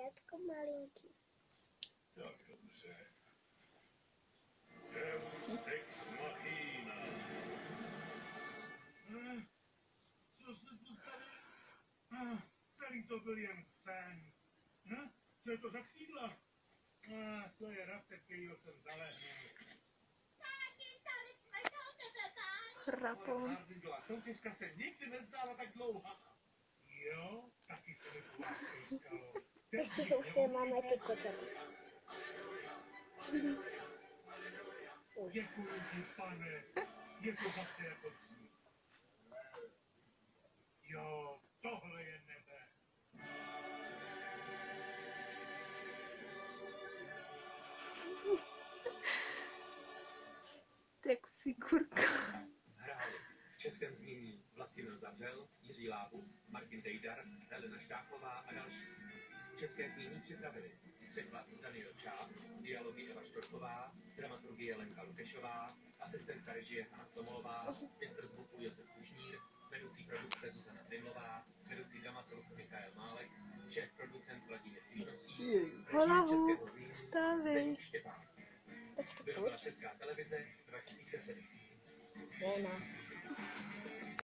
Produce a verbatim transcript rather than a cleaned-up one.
zajatko malinký. Tak dobře. Deus ex machina. Eh, co se to tady... Eh, celý to byl jen sen. Hm? Co je to za křídla? Eh, to je Radce, kterýho jsem zalehnul. Táti, tady jsme se o tebe báli. Chrapou. Hardingla soutěžka se nikdy nezdála tak dlouhá. Jo, taky se mi to vás stýskalo. Ještě to už se máme ty koťata. Děkuji ti, pane. Je to zase jako dřív. Jo, tohle je nebe. Tak figurka. Hráli v českém znění Vlastimil Zavřel, Jiří Lábus, Martin Dejdar, Helena Štáchová a další. České znění připravili překlad Daniel Čáp, dialogy Eva Štorková, dramaturgie Lenka Lukešová, asistentka režie Hana Somolová, mistr zvuku Josef Kušnír, vedoucí produkce Zuzana Tymlová, vedoucí dramaturg Michael Málek, šéf producent Vladimír Tišnovský, Holahu, stávej. Štěpán. Počkej, Vyrobila pojď. Česká televize dva tisíce sedm. Věna.